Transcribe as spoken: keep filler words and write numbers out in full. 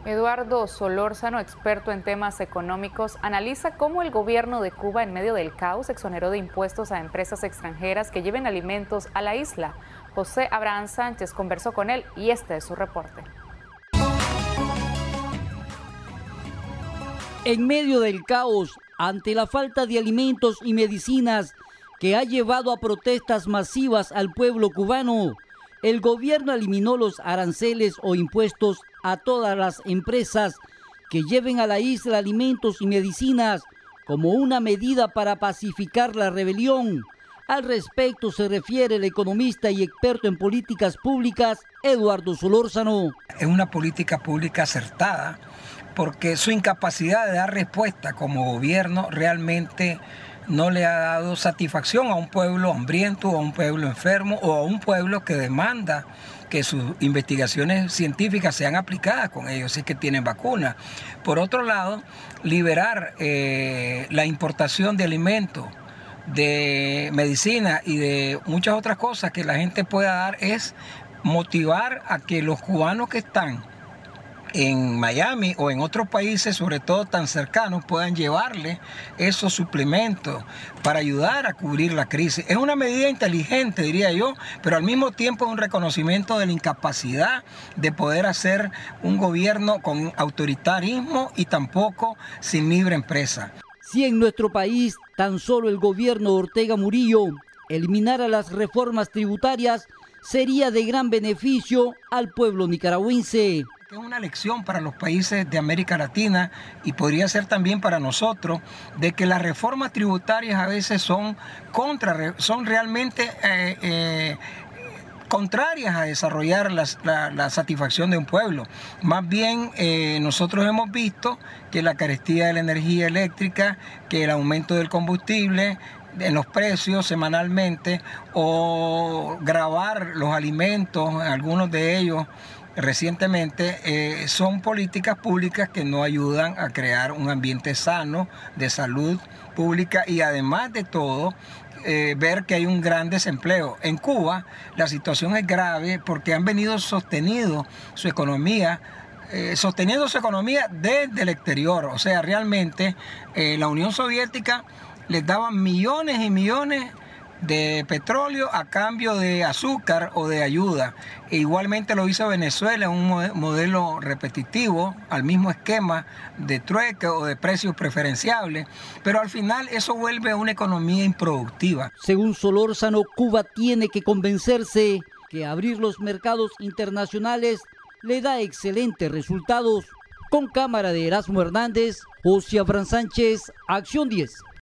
Eduardo Solórzano, experto en temas económicos, analiza cómo el gobierno de Cuba, en medio del caos, exoneró de impuestos a empresas extranjeras que lleven alimentos a la isla. José Abraham Sánchez conversó con él y este es su reporte. En medio del caos, ante la falta de alimentos y medicinas que ha llevado a protestas masivas al pueblo cubano, el gobierno eliminó los aranceles o impuestos a todas las empresas que lleven a la isla alimentos y medicinas como una medida para pacificar la rebelión. Al respecto se refiere el economista y experto en políticas públicas, Eduardo Solórzano. Es una política pública acertada porque su incapacidad de dar respuesta como gobierno realmente no le ha dado satisfacción a un pueblo hambriento, a un pueblo enfermo o a un pueblo que demanda que sus investigaciones científicas sean aplicadas con ellos, si es que tienen vacunas. Por otro lado, liberar eh, la importación de alimentos, de medicina y de muchas otras cosas que la gente pueda dar es motivar a que los cubanos que están en Miami o en otros países, sobre todo tan cercanos, puedan llevarle esos suplementos para ayudar a cubrir la crisis. Es una medida inteligente, diría yo, pero al mismo tiempo es un reconocimiento de la incapacidad de poder hacer un gobierno con autoritarismo y tampoco sin libre empresa. Si en nuestro país tan solo el gobierno de Ortega Murillo eliminara las reformas tributarias, sería de gran beneficio al pueblo nicaragüense. Es una lección para los países de América Latina y podría ser también para nosotros de que las reformas tributarias a veces son contra, son realmente eh, eh, contrarias a desarrollar la, la, la satisfacción de un pueblo. Más bien eh, nosotros hemos visto que la carestía de la energía eléctrica, que el aumento del combustible en los precios semanalmente o gravar los alimentos, algunos de ellos recientemente, eh, son políticas públicas que no ayudan a crear un ambiente sano de salud pública y además de todo, eh, ver que hay un gran desempleo. En Cuba la situación es grave porque han venido sosteniendo su economía Eh, sosteniendo su economía desde el exterior. O sea, realmente eh, la Unión Soviética les daba millones y millones de petróleo a cambio de azúcar o de ayuda. E igualmente lo hizo Venezuela, un modelo repetitivo, al mismo esquema de trueque o de precios preferenciables, pero al final eso vuelve a una economía improductiva. Según Solórzano, Cuba tiene que convencerse que abrir los mercados internacionales le da excelentes resultados. Con cámara de Erasmo Hernández, José Abraham Sánchez, Acción diez.